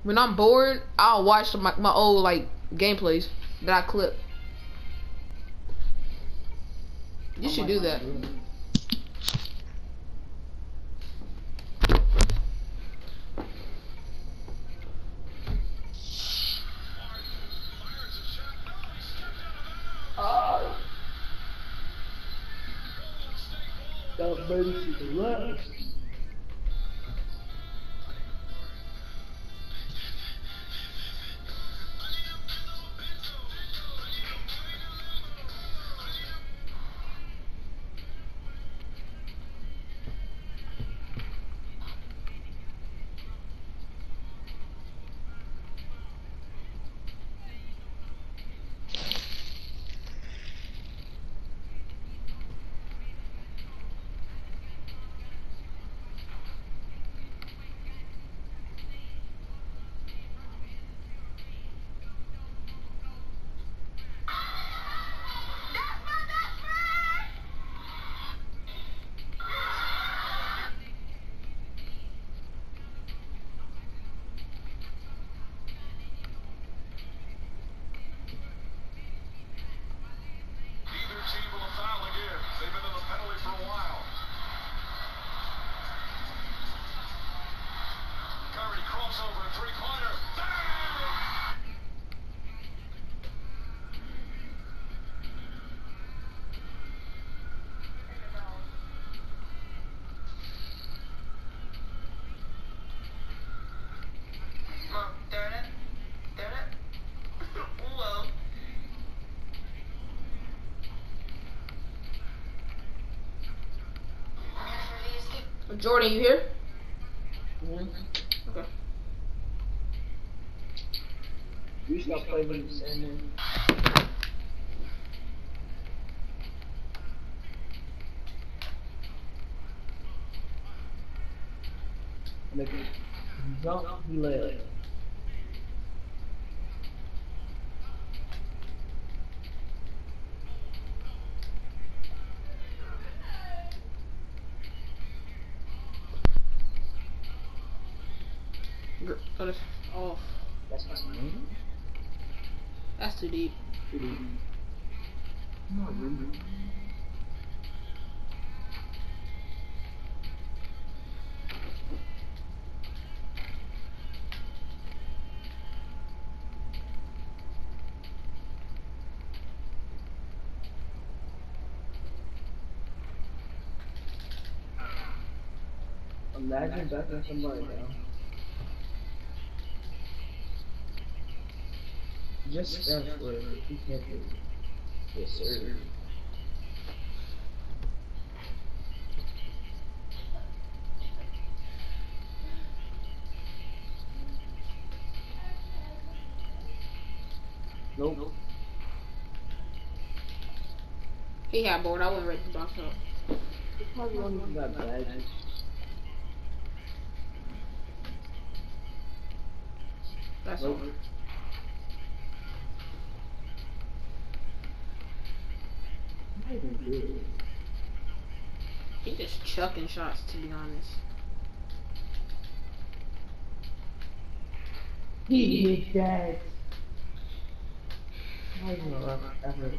When I'm bored, I'll watch my old like gameplays that I clip. You should do that. Got baby to the left. Jordan, you here? Mm-hmm. Okay. You just gotta play with the same one. Make it jump, he led. Oh, That's my name. that's too deep. Not really. Imagine backing somebody down. Just stand for it. You can't do it. Yes, sir. Nope. He had bored. I wouldn't ready to box up. He probably don't even got badges. That's Nope. all. Not even good. He just chucking shots, to be honest. He hit that. Not even a rough effort.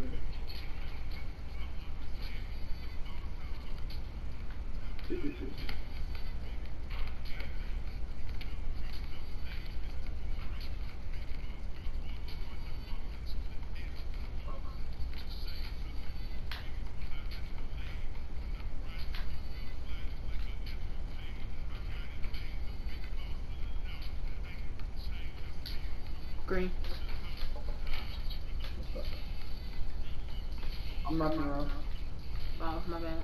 Green. I'm not gonna. Oh, my bad.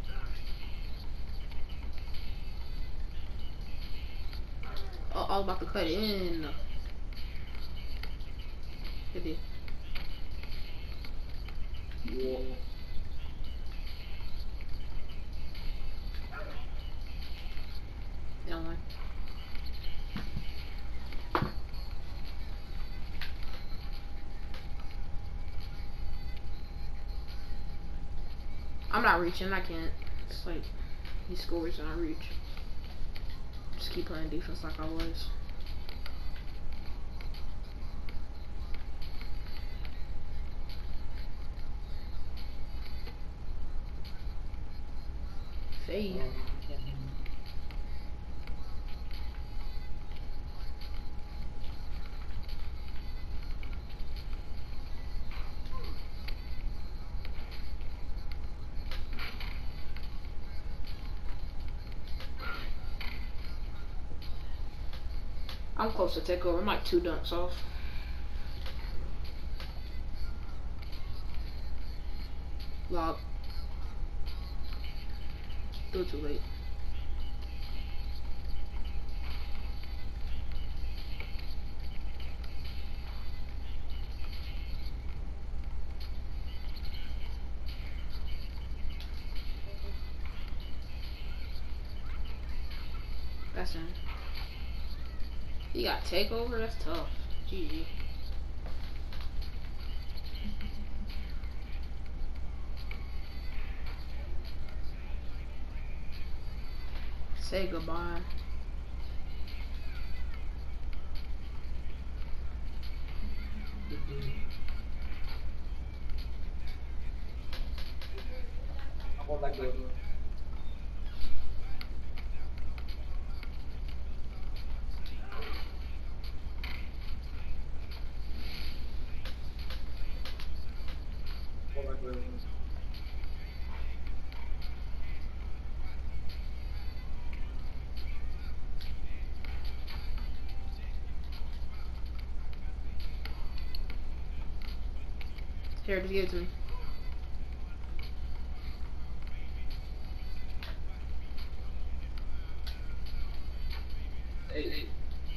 Oh, I was about to cut it in. It did. Yeah. Down one. I'm not reaching. I can't. It's like he scores and I reach. Just keep playing defense like I was. Hey. I'm close to takeover. I'm like 2 dunks off. Lock. Still too late. That's him. He got takeover? That's tough. GG. Say goodbye. I'm going back there. Here, just give it to me. Hey.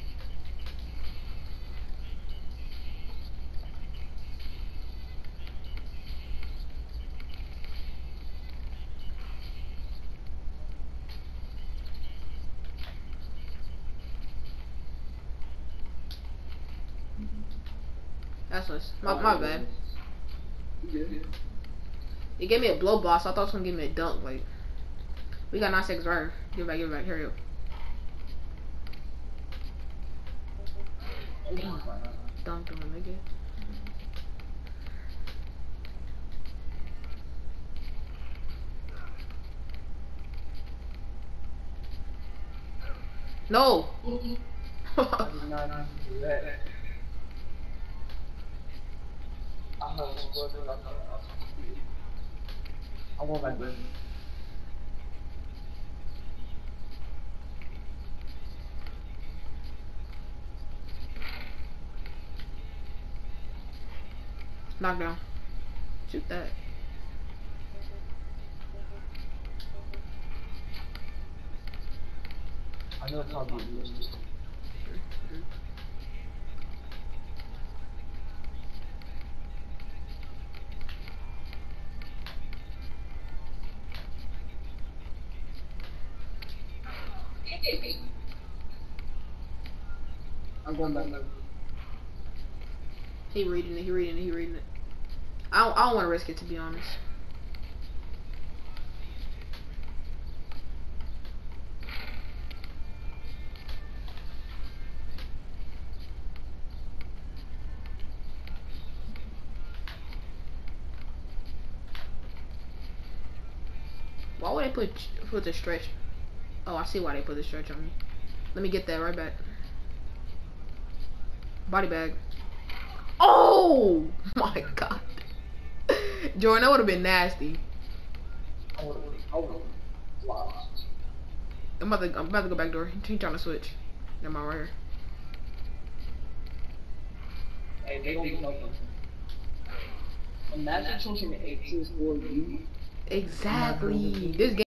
That's us. My bad. It gave me a blow boss. I thought it was gonna give me a dunk. Like, we got 9 seconds right. Give it back. Hurry up. Dunk on him, nigga. No. I want my blue. Knockdown. Shoot that. I know it's not good. I'm going back. He reading it. I don't want to risk it, to be honest. Why would they put the stretch? Oh, I see why they put the stretch on me. Let me get that right back. Body bag. Oh my god. Jordan, that would have been nasty. I would lost. I'm about to go back door. He's trying to switch. Am I right here? Hey, they don't know them. Imagine choosing the 18 for you. Exactly. This game.